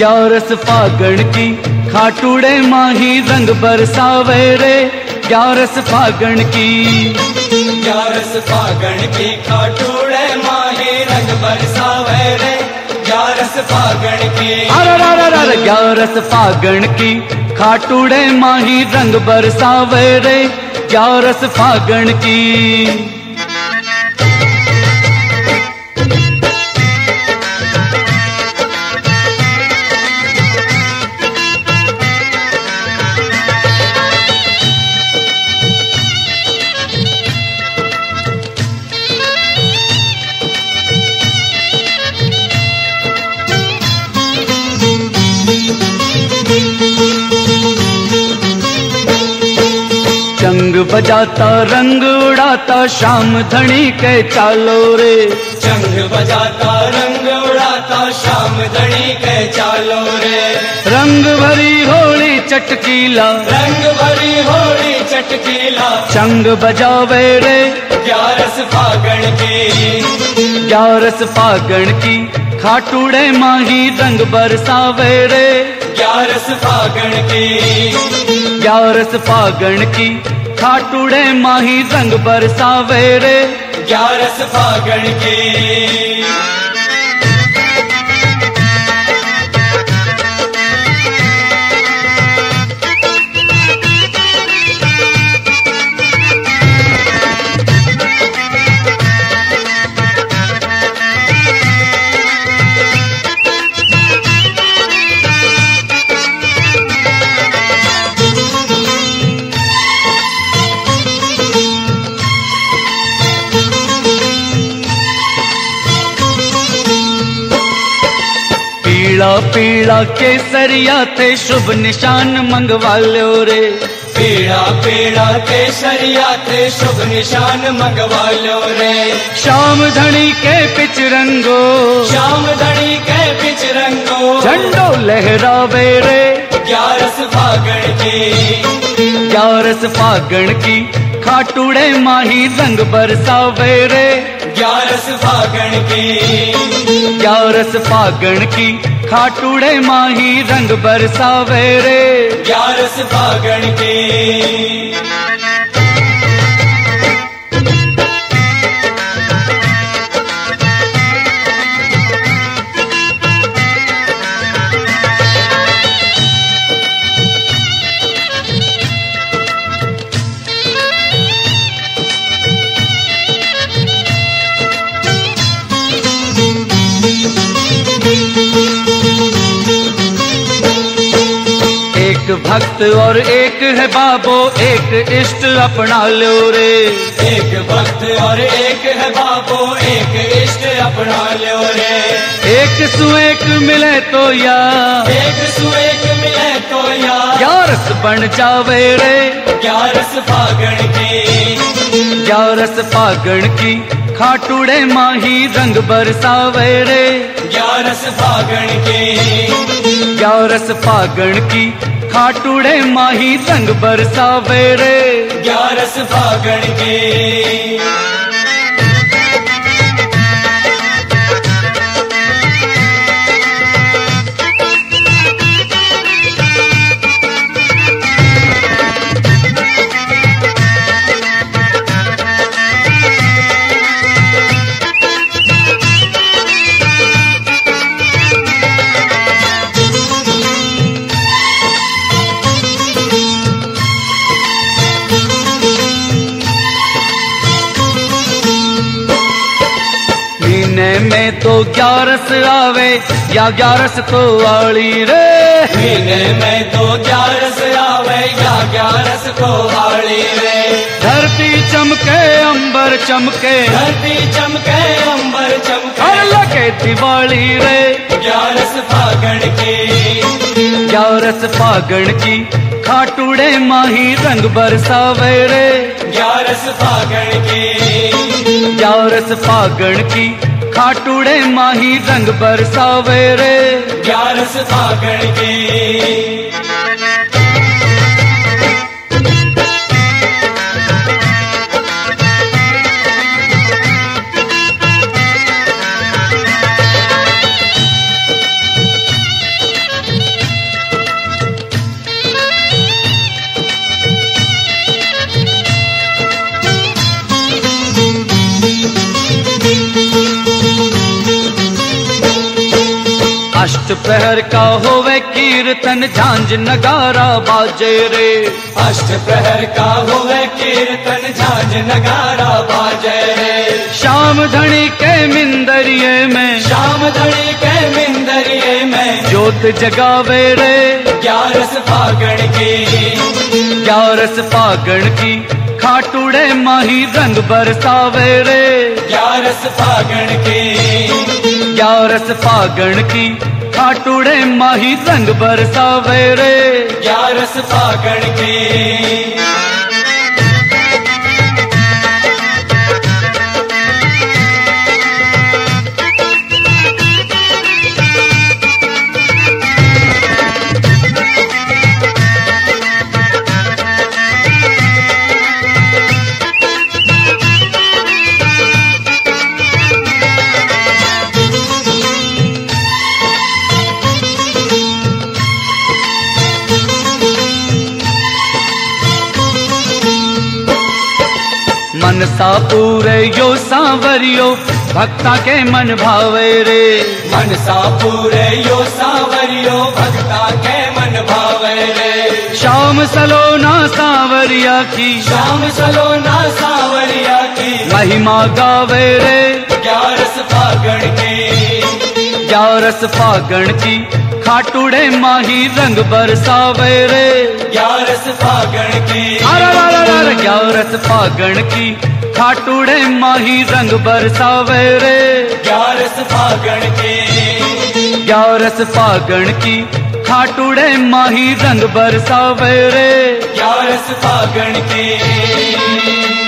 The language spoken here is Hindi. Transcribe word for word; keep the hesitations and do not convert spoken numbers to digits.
ग्यारस फागण की खाटूड़े माही रंग बरसावे रे, ग्यारस फागण की ग्यारस फागण की खाटूड़े माही रंग बरसावे रे, ग्यारस फागण की अरे ग्यारस फागण की खाटूड़े माही रंग बरसावे रे, ग्यारस फागण की। चंग बजाता रंग उड़ाता शाम धनी के चालो रे, चंग बजाता रंग उड़ाता शाम धनी के चालो रे, रंग भरी होली चटकीला, रंग भरी होली चटकीला, चंग बजावे रे ग्यारस फागण की ग्यारस फागण की खाटूड़े माही रंग बरसावे रे, ग्यारस फागण की ग्यारस फागण की खाटूड़े माही रंग बरसावे रे, ग्यारस फागण की। पीला पीला केसरिया थे शुभ निशान मंगवा लो रे, पीला पीला केसरिया थे शुभ निशान मंगवा लो रे, श्याम धनी के पिच रंगो श्याम धनी के पिच रंगो, झंडो लहरावे रे ग्यारस फागण की ग्यारस फागण की खाटूड़े माही रंग बरसावे रे, ग्यारस फागण की ग्यारस फागण की खाटूड़े माही रंग बरसावे रे, ग्यारस फागण की। एक भक्त और एक है बाबो, एक इष्ट अपना लो रे, एक भक्त और एक है बाबो, एक इष्ट अपना लो रे, एक सुएक मिले तो या एक सुएक मिले तो या ग्यारस बन जावे रे, ग्यारस फागण की ग्यारस फागण की खाटूड़े माही रंग बरसावे रे, ग्यारस फागण की ग्यारस फागण की खाटूड़े माही रंग बरसावे रे, ग्यारस फागण की। में तो ग्यारस आवे या ग्यारस को आली रे, महीने में तो ग्यारस आवे या ग्यारस को आली रे, धरती चमके अंबर चमके, धरती चमके अंबर चमके, हर लगे दिवाली रे, ग्यारस फागण की ग्यारस फागण की खाटूड़े माही रंग बरसावे रे, ग्यारस फागण की ग्यारस फागण की खाटूड़े माही रंग बरसावे रे, ग्यारस फागण की। प्रहर का होवे कीर्तन झांझ नगारा बाजे रे। अष्ट प्रहर का होवे कीर्तन झांझ नगारा बाजे रे। श्याम धनी के मिंदरिये में, श्याम धनी के मिंदरिये में ज्योत जगावे रे। ग्यारस फागण की, ग्यारस फागण की खाटूड़े माही रंग बरसावे रे। ग्यारस फागण की, ग्यारस फागण की खाटूड़े माही रंग बरसावे रे। ग्यारस फागण की। मनसा पूरे यो सांवरियो भक्ता के मन भावे रे। मनसा पूरे यो सांवरियो भक्ता के मन भावे रे। श्याम सलोना सांवरिया की, श्याम सलोना सांवरिया की महिमा गावे रे। ग्यारस फागण की, ग्यारस फागण की खाटूड़े माही रंग बरसावे रे। ग्यारस फागण की, अरे ग्यारस फागण की खाटूड़े माही रंग बरसावे रे। ग्यारस फागण की, ग्यारस फागण की खाटूड़े माही रंग बरसावे रे। ग्यारस फागण की।